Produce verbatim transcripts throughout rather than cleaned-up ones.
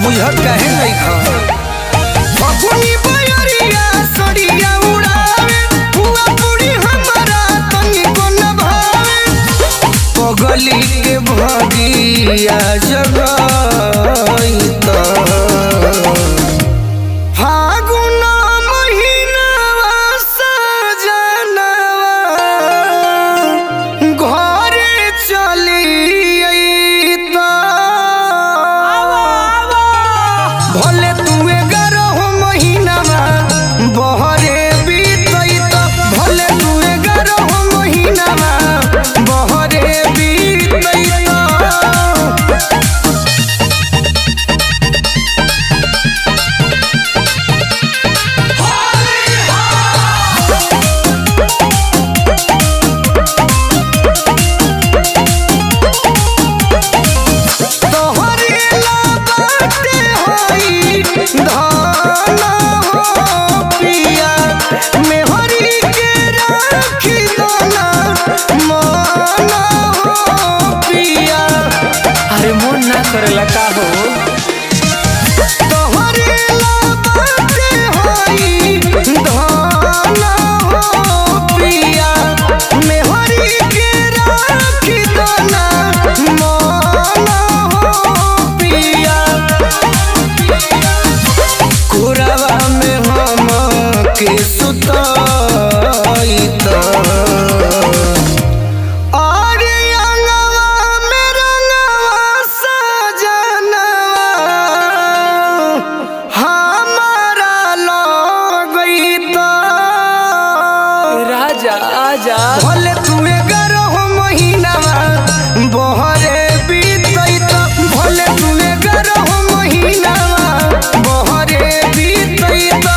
बुझत काहे नहीं खा अपनी बयरिया सड़िया उड़ावे हुआ पूरी हमारा तनी को न भावे पगली के भगिया जगाई त फागुन महीनावा सजनवा घरे चली अइता भले तू ग्यारह महीनावा बहरे बीतैता भले तू ग्यारह महीनावा बहरे बीतैता अरे मन ना करेला का हो कोरावा में हम के सुताई त आजा भले तू ग्यारह महीनावा बहरे बीतैता भले तू ग्यारह महीनावा बहरे बीतैता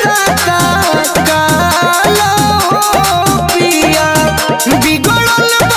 बिगड़ल